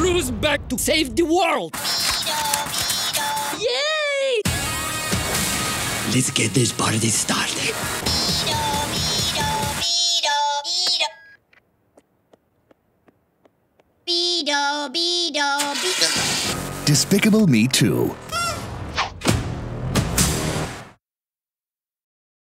Who's back to save the world? Yay! Let's get this party started. Despicable Me 2.